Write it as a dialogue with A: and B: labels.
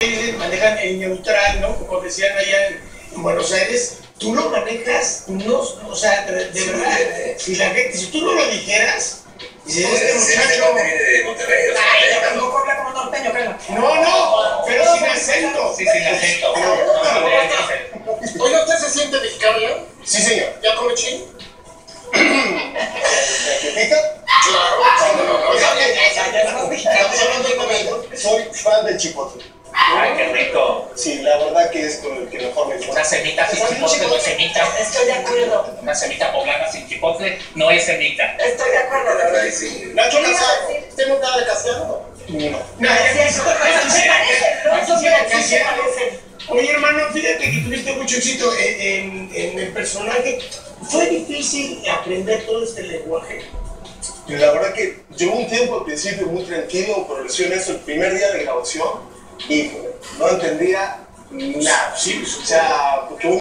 A: manejan el neutral, ¿no? Como decían allá en Buenos Aires, tú lo manejas, no, o sea, de verdad, si la gente, si tú no lo dijeras, dices, este muchacho...
B: de Monterrey.
C: Ay, tampoco habla como norteño, Carla.
A: No, pero sin acento.
B: Sí, sin acento.
D: Oiga, ¿usted se siente mexicano ya?
A: Sí, señor.
D: ¿Ya come chile?
E: Estamos hablando de comida. Soy fan del chipotle.
B: Ay, qué rico.
E: Sí, la verdad que es con el que mejor me gusta.
B: Una semita sin chipotle no es semita.
C: Estoy de acuerdo.
B: Una semita poblana sin chipotle no es semita.
C: Estoy de acuerdo, la verdad.
B: Sí.
D: Nacho Casado. ¿Usted no está de Casiano?
A: No, oye, hermano, fíjate que tuviste mucho éxito en el personaje. ¿Fue difícil aprender todo este lenguaje?
E: La verdad que llevó un tiempo al principio muy tranquilo, pero recién eso, el primer día de grabación, híjole, no entendía nada.
A: Sí,
E: O sea, porque